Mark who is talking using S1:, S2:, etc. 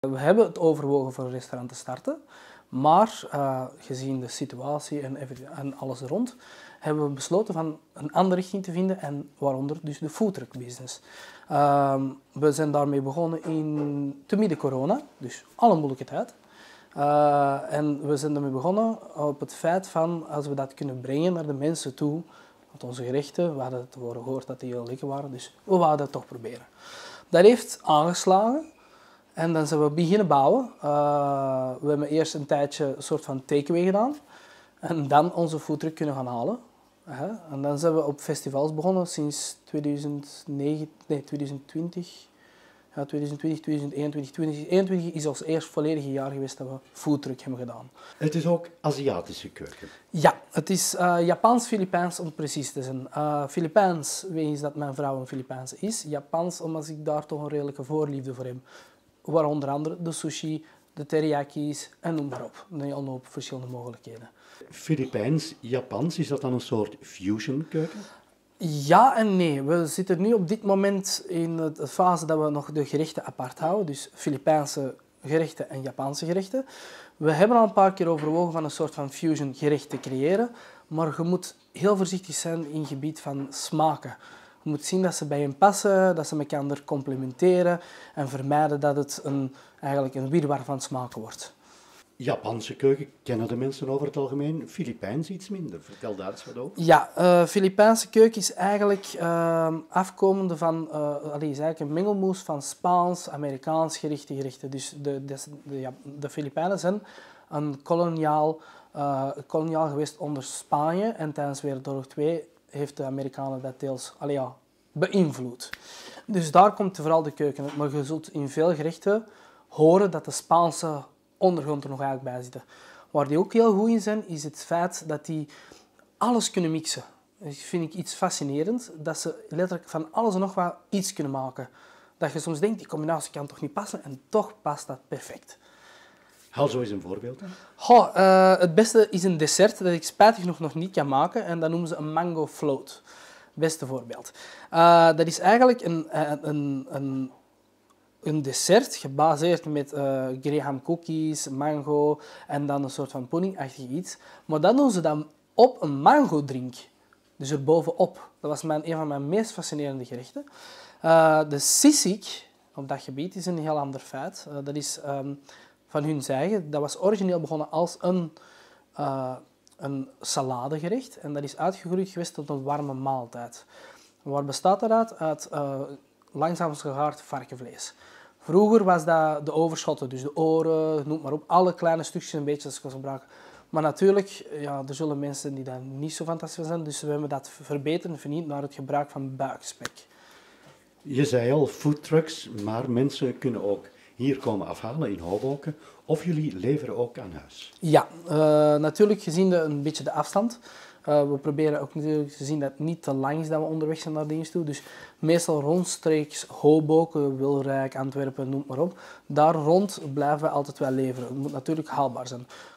S1: We hebben het overwogen voor een restaurant te starten, maar gezien de situatie en alles er rond, hebben we besloten van een andere richting te vinden en waaronder dus de foodtruck business. We zijn daarmee begonnen te midden corona, dus alle moeilijke tijd. En we zijn ermee begonnen op het feit van als we dat kunnen brengen naar de mensen toe, want onze gerechten, we hadden het gehoord dat die heel lekker waren, dus we wouden dat toch proberen. Dat heeft aangeslagen. En dan zijn we beginnen bouwen. We hebben eerst een tijdje een soort van takeaway gedaan. En dan onze foodtruck kunnen gaan halen. En dan zijn we op festivals begonnen sinds 2020. Ja, 2020, 2021, 2021 is ons eerst volledige jaar geweest dat we foodtruck hebben gedaan.
S2: Het is ook Aziatische keuken.
S1: Ja, het is Japans-Filipijns om precies te zijn. Filipijns, wegens dat mijn vrouw een Filipijnse is. Japans, omdat ik daar toch een redelijke voorliefde voor heb. Waar onder andere de sushi, de teriyaki's en noem maar op. Een hele hoop verschillende mogelijkheden.
S2: Filipijns, Japans, is dat dan een soort fusion keuken?
S1: Ja en nee. We zitten nu op dit moment in de fase dat we nog de gerechten apart houden. Dus Filipijnse gerechten en Japanse gerechten. We hebben al een paar keer overwogen van een soort van fusion gerecht te creëren. Maar je moet heel voorzichtig zijn in het gebied van smaken. Je moet zien dat ze bij je passen, dat ze elkaar complementeren en vermijden dat het eigenlijk een wirwar van smaken wordt.
S2: Japanse keuken kennen de mensen over het algemeen, Filipijns iets minder. Vertel daar eens wat over.
S1: Ja, Filipijnse keuken is eigenlijk afkomende van is eigenlijk een mengelmoes van Spaans, Amerikaans gerechten. Dus de Filipijnen zijn een koloniaal geweest onder Spanje en tijdens Wereldoorlog 2 heeft de Amerikanen dat deels beïnvloed. Dus daar komt vooral de keuken uit. Maar je zult in veel gerechten horen dat de Spaanse ondergrond er nog eigenlijk bij zit. Waar die ook heel goed in zijn, is het feit dat die alles kunnen mixen. Dat vind ik iets fascinerend, dat ze letterlijk van alles en nog wat iets kunnen maken. Dat je soms denkt, die combinatie kan toch niet passen, en toch past dat perfect.
S2: Haal zo eens een voorbeeld aan.
S1: Het beste is een dessert dat ik spijtig nog niet kan maken, en dat noemen ze een mango float. Beste voorbeeld. Dat is eigenlijk een dessert gebaseerd met graham cookies, mango en dan een soort van puddingachtig iets. Maar dat doen ze dan op een mango drink. Dus erbovenop. Dat was een van mijn meest fascinerende gerechten. De sisig op dat gebied is een heel ander feit. Dat is van hun eigen. Dat was origineel begonnen als een saladegerecht. En dat is uitgegroeid geweest tot een warme maaltijd. Waar bestaat dat uit? Uit langzaam gegaard varkenvlees. Vroeger was dat de overschotten, dus de oren, noem maar op, alle kleine stukjes een beetje als ik gebruiken. Maar natuurlijk, ja, er zullen mensen die daar niet zo fantastisch van zijn, dus we hebben dat verbeterd en vernieuwd naar het gebruik van buikspek.
S2: Je zei al, foodtrucks, maar mensen kunnen ook hier komen afhalen in Hoboken. Of jullie leveren ook aan huis?
S1: Ja, natuurlijk gezien een beetje de afstand. We proberen ook natuurlijk te zien dat het niet te lang is dat we onderweg zijn naar dienst toe. Dus meestal rondstreeks Hoboken, Wilrijk, Antwerpen, noem maar op. Daar rond blijven we altijd wel leveren. Het moet natuurlijk haalbaar zijn.